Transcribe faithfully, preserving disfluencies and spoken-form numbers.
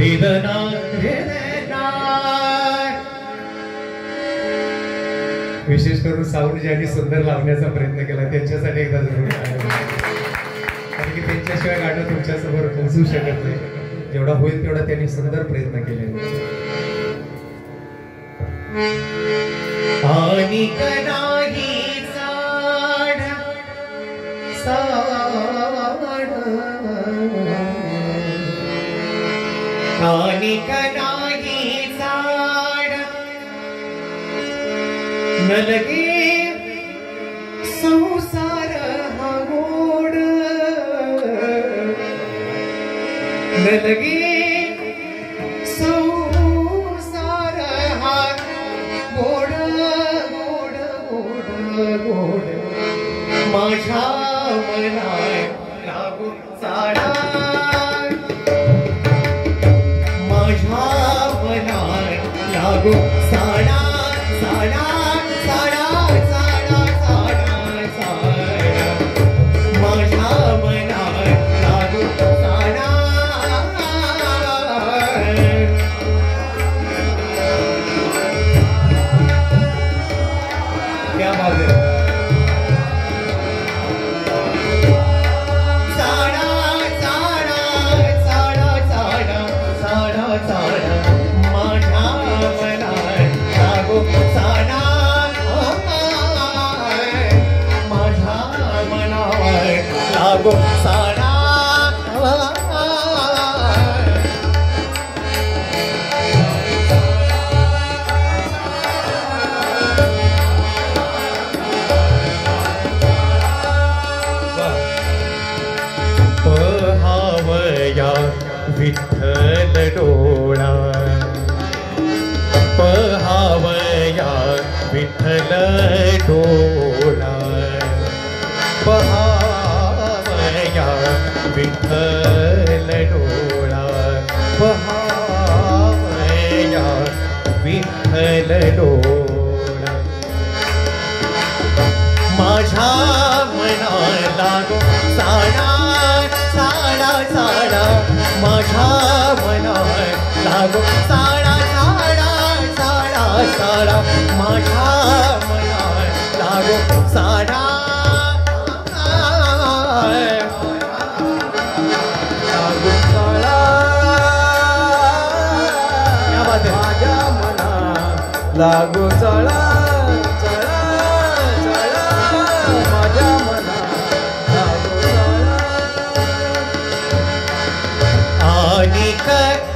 वेदना वेदना. विशेष करून साऊंड ज्यांनी सुंदर लावण्याचा प्रयत्न केला त्यांच्यासाठी एकदा जरूर कारण की त्यांच्याशिवाय गाणं तुमच्या समोर पोहोचू शकत नाही. जेवढा होईल तेवढा त्यांनी सुंदर प्रयत्न केले. आणि नाही साड साड आणि नाही साड न लगे संसार हा गोड न लगे संसार हा गोड गोड गोड गोड माझ्या मना लागू साडा माझ्या मना लागू साडा साडा साडा साडा साडा साडा माझ्या मना लागू साडा. क्या बात है. साडा साडा साडा साडा साडा साडा माझ्या मना लागू साडा माझ्या मनावर लागू साडा. पहावया विठ्ठल डोळा पहावया विठ्ठल डोळा पहावया विठ्ठल डोळा पहावया विठ्ठल डोळा माझ्या मना लागू साडा साडा साडा माझ्या मना लागू साडा साडा साडा साडा माझ्या मना लागू साडा लागू साडा. क्या बात है. माझ्या मना लागू साडा साडा साडा माझ्या मना लागू साडा. आणि